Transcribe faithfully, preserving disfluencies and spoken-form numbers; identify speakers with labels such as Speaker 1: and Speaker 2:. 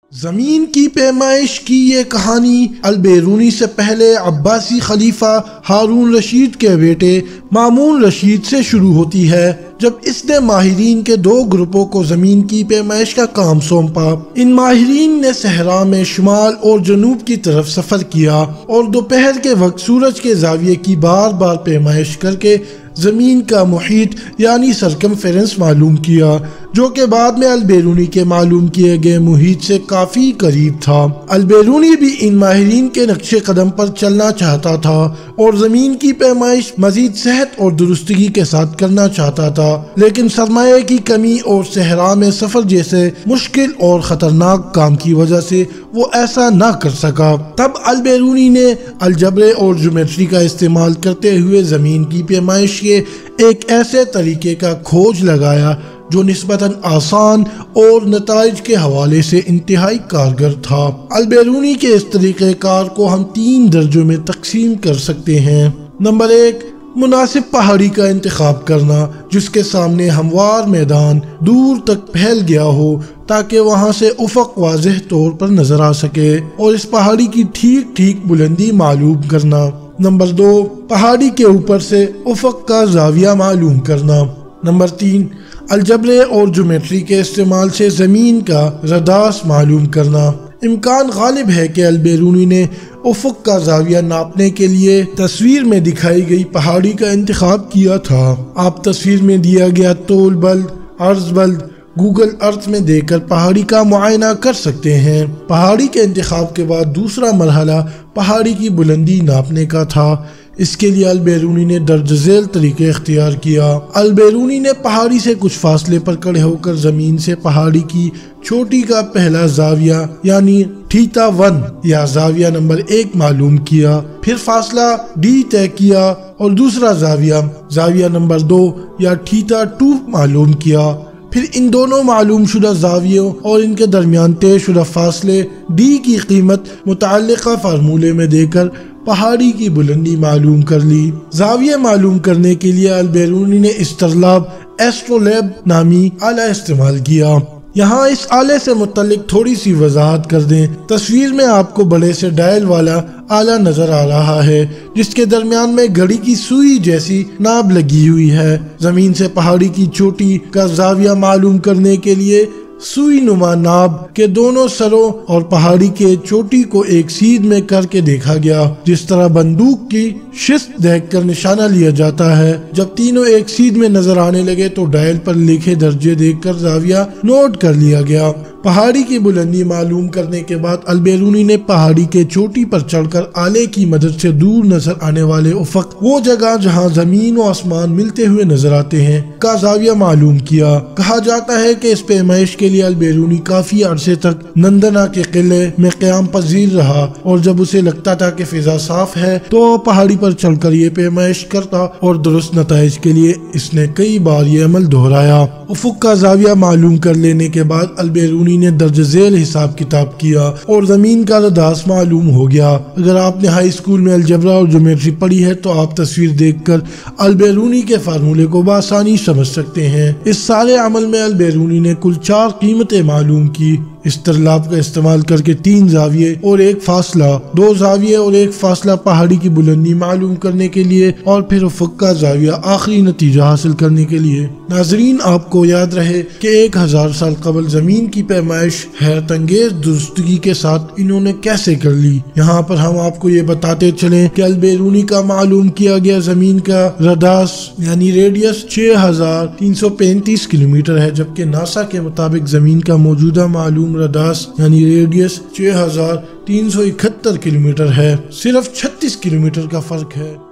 Speaker 1: زمین کی پیمائش کی یہ کہانی البیرونی سے پہلے عباسی خلیفہ ہارون رشید کے بیٹے مامون رشید سے شروع ہوتی ہے، جب اس نے ماہرین کے دو گروپوں کو زمین کی پیمائش کا کام سونپا۔ ان ماہرین نے صحرا میں شمال اور جنوب کی طرف سفر کیا اور دوپہر کے وقت سورج کے زاویے کی بار بار پیمائش کر کے زمین کا محیط یعنی سرکمفرنس معلوم کیا، جو کہ بعد میں البیرونی کے معلوم کیے گئے محیط سے کافی قریب تھا۔ البیرونی بھی ان ماہرین کے نقش قدم پر چلنا چاہتا تھا اور زمین کی پیمائش مزید صحت اور درستگی کے ساتھ کرنا چاہتا تھا، لیکن سرمایہ کی کمی اور صحرا میں سفر جیسے مشکل اور خطرناک کام کی وجہ سے وہ ایسا نہ کر سکا۔ تب البیرونی نے الجبر اور جیومیٹری کا استعمال کرتے ہوئے زمین کی پیمائش کے ایک ایسے طریقے کا کھوج لگایا جو نسبتاً آسان اور نتائج کے حوالے سے انتہائی کارگر تھا۔ البیرونی کے اس طریقہ کار کو ہم تین درجوں میں تقسیم کر سکتے ہیں۔ نمبر ایک، مناسب پہاڑی کا انتخاب کرنا جس کے سامنے ہموار میدان دور تک پھیل گیا ہو تاکہ وہاں سے افق واضح طور پر نظر آ سکے، اور اس پہاڑی کی ٹھیک ٹھیک بلندی معلوم کرنا۔ نمبر دو، پہاڑی کے اوپر سے افق کا زاویہ معلوم کرنا۔ نمبر تین، الجبر اور جیومیٹری کے استعمال سے زمین کا رداس معلوم کرنا۔ امکان غالب ہے کہ البیرونی نے افق کا زاویہ ناپنے کے لیے تصویر میں دکھائی گئی پہاڑی کا انتخاب کیا تھا۔ آپ تصویر میں دیا گیا طول بلد، عرض بلد گوگل ارتھ میں دے کر پہاڑی کا معائنہ کر سکتے ہیں۔ پہاڑی کے انتخاب کے بعد دوسرا مرحلہ پہاڑی کی بلندی ناپنے کا تھا۔ اس کے لیے البیرونی نے درج ذیل طریقے اختیار کیا۔ البیرونی نے پہاڑی سے کچھ فاصلے پر کھڑے ہو کر زمین سے پہاڑی کی چوٹی کا پہلا زاویہ یعنی تھیتا ون یا زاویہ نمبر ایک معلوم کیا، پھر فاصلہ ڈی طے کیا اور دوسرا زاویہ زاویہ نمبر دو یا تھیتا ٹو معلوم کیا، پھر ان دونوں معلوم شدہ زاویوں اور ان کے درمیان طے شدہ فاصلے ڈی کی قیمت متعلقہ فارمولے میں دے کر پہاڑی کی بلندی معلوم کر لی۔ زاویہ معلوم کرنے کے لیے البیرونی نے استرلاب ایسٹرولیب نامی آلہ استعمال کیا۔ یہاں اس آلے سے متعلق تھوڑی سی وضاحت کر دیں۔ تصویر میں آپ کو بڑے سے ڈائل والا آلہ نظر آ رہا ہے جس کے درمیان میں گھڑی کی سوئی جیسی ناب لگی ہوئی ہے۔ زمین سے پہاڑی کی چوٹی کا زاویہ معلوم کرنے کے لیے سوئی نما ناب کے دونوں سروں اور پہاڑی کے چوٹی کو ایک سیدھ میں کر کے دیکھا گیا، جس طرح بندوق کی شست دیکھ کر نشانہ لیا جاتا ہے۔ جب تینوں ایک سیدھ میں نظر آنے لگے تو ڈائل پر لکھے درجے دیکھ کر زاویہ نوٹ کر لیا گیا۔ پہاڑی کی بلندی معلوم کرنے کے بعد البیرونی نے پہاڑی کے چوٹی پر چڑھ کر آلے کی مدد سے دور نظر آنے والے افق، وہ جگہ جہاں زمین و آسمان ملتے ہوئے نظر آتے ہیں، کا زاویہ معلوم کیا۔ کہا جاتا ہے کہ اس پیمائش کے لیے البیرونی کافی عرصے تک نندنا کے قلعے میں قیام پذیر رہا، اور جب اسے لگتا تھا کہ فضا صاف ہے تو پہاڑی پر چڑھ کر یہ پیمائش کرتا، اور درست نتائج کے لیے اس نے کئی بار یہ عمل دہرایا۔ افق کا زاویہ معلوم کر لینے کے بعد البیرونی نے درج ذیل حساب کتاب کیا اور زمین کا رداس معلوم ہو گیا۔ اگر آپ نے ہائی اسکول میں الجبرا اور جیومیٹری پڑھی ہے تو آپ تصویر دیکھ کر البیرونی کے فارمولے کو بآسانی سمجھ سکتے ہیں۔ اس سارے عمل میں البیرونی نے کل چار قیمتیں معلوم کی: استرلاب کا استعمال کر کے تین زاویے اور ایک فاصلہ، دو زاویے اور ایک فاصلہ پہاڑی کی بلندی معلوم کرنے کے لیے، اور پھر افق کا زاویہ آخری نتیجہ حاصل کرنے کے لیے۔ ناظرین، آپ کو یاد رہے کہ ایک ہزار سال قبل زمین کی پیمائش حیرت انگیز درستگی کے ساتھ انہوں نے کیسے کر لی۔ یہاں پر ہم آپ کو یہ بتاتے چلیں کہ البیرونی کا معلوم کیا گیا زمین کا رداس یعنی ریڈیس چھ ہزار تین سو پینتیس کلومیٹر ہے، جبکہ ناسا کے مطابق زمین کا موجودہ معلوم رداس یعنی ریڈیس چھ ہزار تین سو اکہتر کلومیٹر ہے۔ صرف چھتیس کلومیٹر کا فرق ہے۔